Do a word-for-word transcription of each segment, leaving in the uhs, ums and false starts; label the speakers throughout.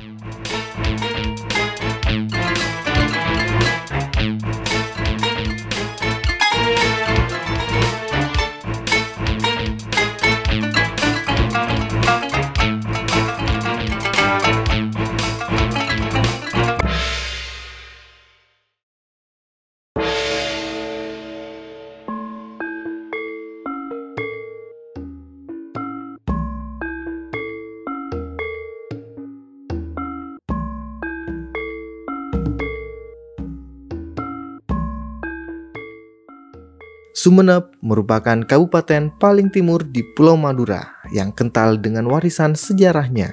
Speaker 1: Sumeneb merupakan kabupaten paling timur di Pulau Madura yang kental dengan warisan sejarahnya.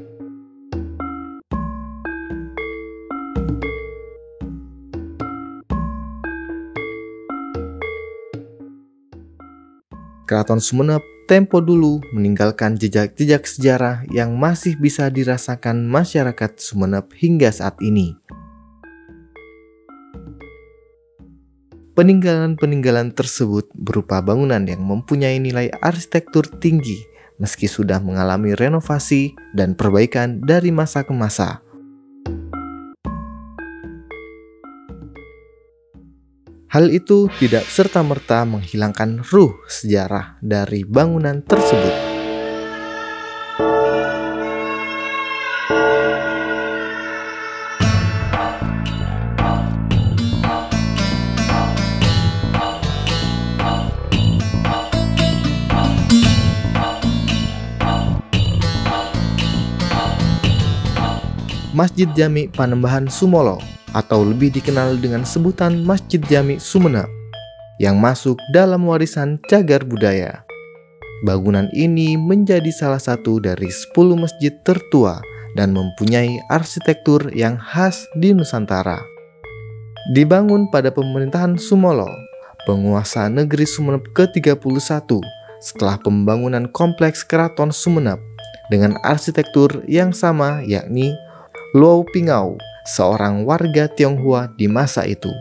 Speaker 1: Keraton Sumeneb tempo dulu meninggalkan jejak-jejak sejarah yang masih bisa dirasakan masyarakat Sumeneb hingga saat ini. Peninggalan-peninggalan tersebut berupa bangunan yang mempunyai nilai arsitektur tinggi meski sudah mengalami renovasi dan perbaikan dari masa ke masa. Hal itu tidak serta-merta menghilangkan ruh sejarah dari bangunan tersebut. Masjid Jami Panembahan Sumolo atau lebih dikenal dengan sebutan Masjid Jami Sumeneb yang masuk dalam warisan cagar budaya. Bangunan ini menjadi salah satu dari sepuluh masjid tertua dan mempunyai arsitektur yang khas di Nusantara. Dibangun pada pemerintahan Sumolo, penguasa negeri Sumeneb ke tiga puluh satu setelah pembangunan kompleks Keraton Sumeneb dengan arsitektur yang sama, yakni Luo Pingau, seorang warga Tionghoa di masa itu.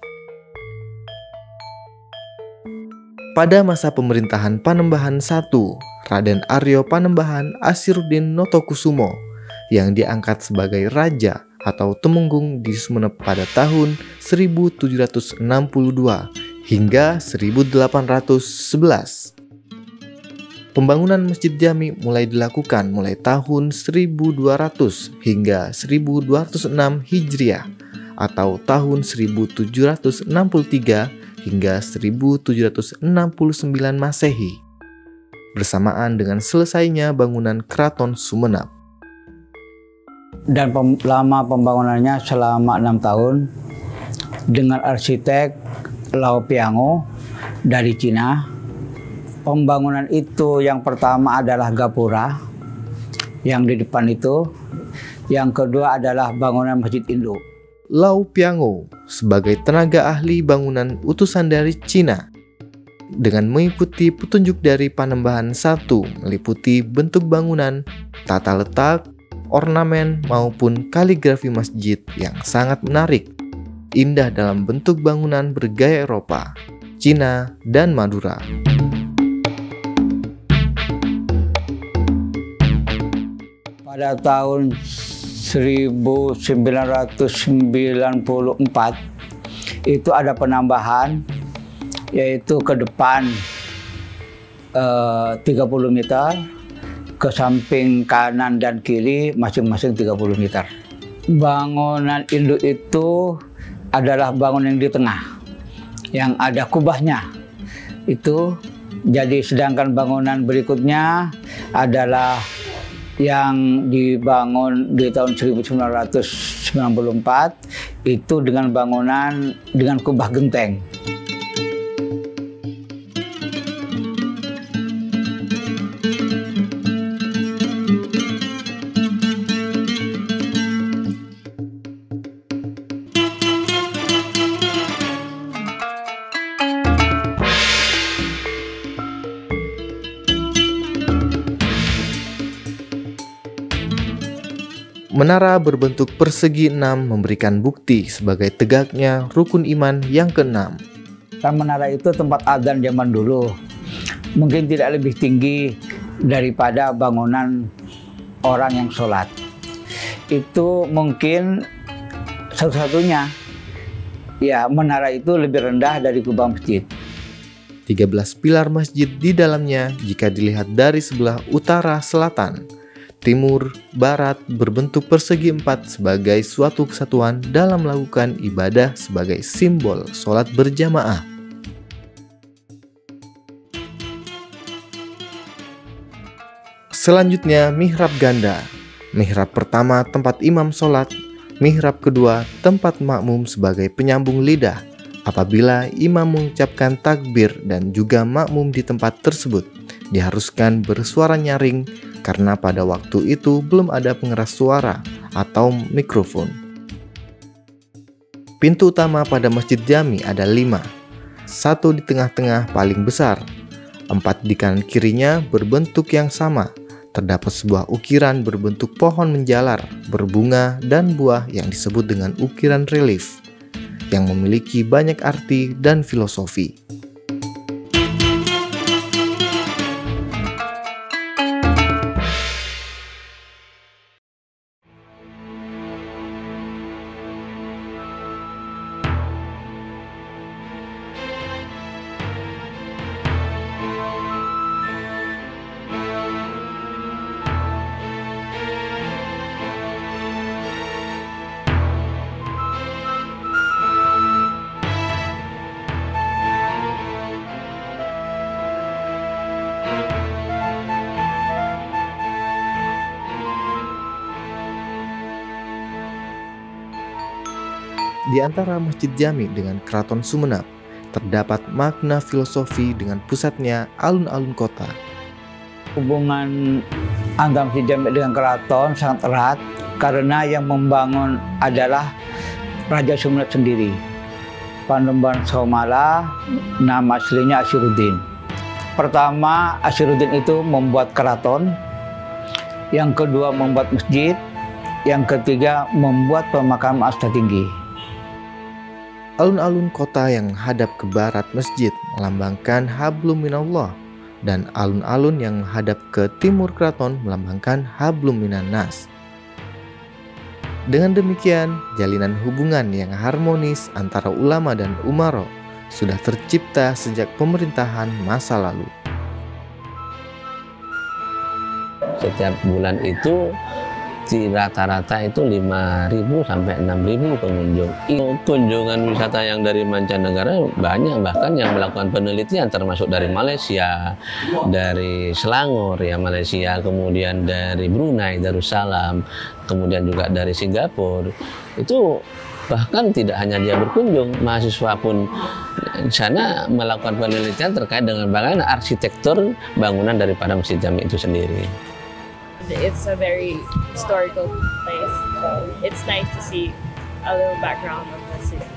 Speaker 1: Pada masa pemerintahan Panembahan satu, Raden Aryo Panembahan Asiruddin Notokusumo yang diangkat sebagai raja atau temenggung di Sumeneb pada tahun seribu tujuh ratus enam puluh dua hingga seribu delapan ratus sebelas. Pembangunan Masjid Jami mulai dilakukan mulai tahun seribu dua ratus hingga seribu dua ratus enam Hijriah atau tahun seribu tujuh ratus enam puluh tiga hingga seribu tujuh ratus enam puluh sembilan Masehi, bersamaan dengan selesainya bangunan Keraton Sumeneb.
Speaker 2: Dan pem lama pembangunannya selama enam tahun dengan arsitek Luo Pingau dari Cina. Pembangunan itu yang pertama adalah gapura yang di depan itu, yang kedua adalah bangunan Masjid Induk.
Speaker 1: Luo Pingau sebagai tenaga ahli bangunan utusan dari Cina dengan mengikuti petunjuk dari Panembahan satu meliputi bentuk bangunan, tata letak, ornamen maupun kaligrafi masjid yang sangat menarik, indah dalam bentuk bangunan bergaya Eropa, Cina, dan Madura.
Speaker 2: Pada tahun seribu sembilan ratus sembilan puluh empat itu ada penambahan, yaitu ke depan eh, tiga puluh meter, ke samping kanan dan kiri masing-masing tiga puluh meter. Bangunan induk itu adalah bangunan yang di tengah, yang ada kubahnya. Itu jadi sedangkan bangunan berikutnya adalah yang dibangun di tahun seribu sembilan ratus sembilan puluh empat itu dengan bangunan dengan kubah genteng.
Speaker 1: Menara berbentuk persegi enam memberikan bukti sebagai tegaknya rukun iman yang keenam.
Speaker 2: Kan menara itu tempat adzan zaman dulu, mungkin tidak lebih tinggi daripada bangunan orang yang sholat. itu mungkin satu-satunya. Ya, menara itu lebih rendah dari kubah masjid.
Speaker 1: tiga belas pilar masjid di dalamnya jika dilihat dari sebelah utara, selatan, timur, barat berbentuk persegi empat sebagai suatu kesatuan dalam melakukan ibadah sebagai simbol sholat berjamaah. Selanjutnya mihrab ganda. Mihrab pertama tempat imam sholat, mihrab kedua tempat makmum sebagai penyambung lidah apabila imam mengucapkan takbir, dan juga makmum di tempat tersebut diharuskan bersuara nyaring karena pada waktu itu belum ada pengeras suara atau mikrofon. Pintu utama pada Masjid Jami ada lima, satu di tengah-tengah paling besar, empat di kanan kirinya berbentuk yang sama. Terdapat sebuah ukiran berbentuk pohon menjalar, berbunga, dan buah yang disebut dengan ukiran relief, yang memiliki banyak arti dan filosofi. Di antara Masjid Jami dengan Keraton Sumeneb, terdapat makna filosofi dengan pusatnya alun-alun kota.
Speaker 2: Hubungan antara Masjid Jami dengan keraton sangat erat karena yang membangun adalah Raja Sumeneb sendiri. Panembahan Somala, nama aslinya Ashiruddin. Pertama, Ashiruddin itu membuat keraton, yang kedua membuat masjid, yang ketiga membuat pemakaman Astatinggi.
Speaker 1: Alun-alun kota yang hadap ke barat masjid melambangkan hablum minallah, dan alun-alun yang hadap ke timur keraton melambangkan hablum minan nas. Dengan demikian, jalinan hubungan yang harmonis antara ulama dan umaro sudah tercipta sejak pemerintahan masa lalu.
Speaker 3: Setiap bulan itu rata-rata itu lima ribu sampai enam ribu pengunjung. Kunjungan wisata yang dari mancanegara banyak, bahkan yang melakukan penelitian termasuk dari Malaysia, dari Selangor ya Malaysia, kemudian dari Brunei Darussalam, kemudian juga dari Singapura. Itu bahkan tidak hanya dia berkunjung, mahasiswa pun di sana melakukan penelitian terkait dengan bagaimana arsitektur bangunan daripada Masjid Jami itu sendiri.
Speaker 4: It's a very historical place, so it's nice to see a little background of the city.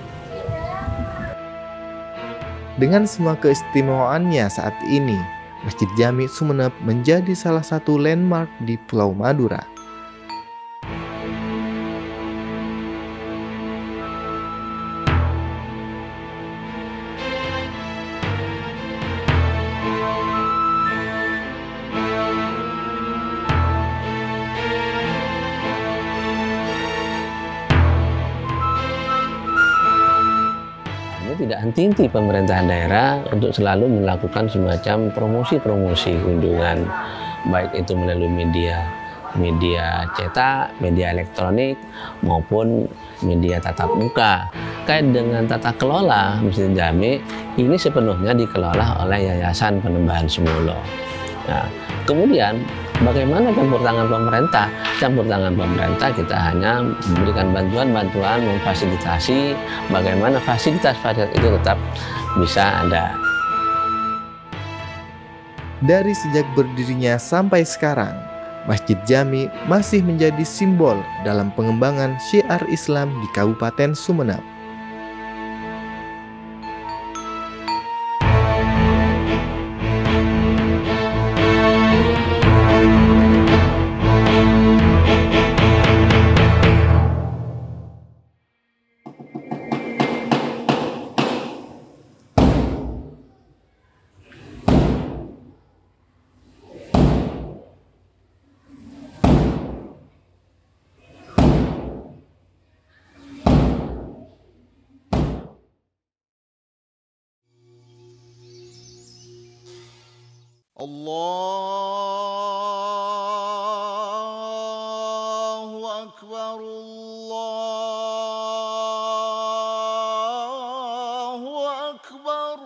Speaker 1: Dengan semua keistimewaannya saat ini, Masjid Jami Sumeneb menjadi salah satu landmark di Pulau Madura.
Speaker 3: Tidak henti-henti pemerintahan daerah untuk selalu melakukan semacam promosi-promosi kunjungan, baik itu melalui media, media cetak, media elektronik, maupun media tatap muka. Kait dengan tata kelola Masjid Jami, ini sepenuhnya dikelola oleh Yayasan Panembahan Sumulo. Nah, kemudian bagaimana campur tangan pemerintah? Campur tangan pemerintah kita hanya memberikan bantuan-bantuan, memfasilitasi bagaimana fasilitas-fasilitas itu tetap bisa ada.
Speaker 1: Dari sejak berdirinya sampai sekarang, Masjid Jami masih menjadi simbol dalam pengembangan syiar Islam di Kabupaten Sumeneb.
Speaker 5: Allahu Akbar, Allahu Akbar.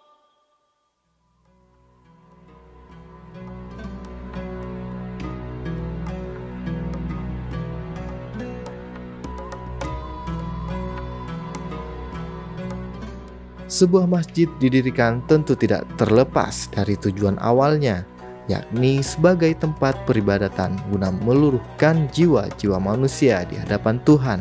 Speaker 1: Sebuah masjid didirikan tentu tidak terlepas dari tujuan awalnya, yakni sebagai tempat peribadatan guna meluruhkan jiwa-jiwa manusia di hadapan Tuhan.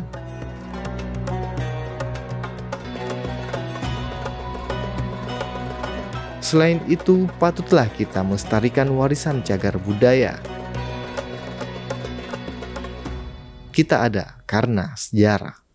Speaker 1: Selain itu, patutlah kita melestarikan warisan cagar budaya. Kita ada karena sejarah.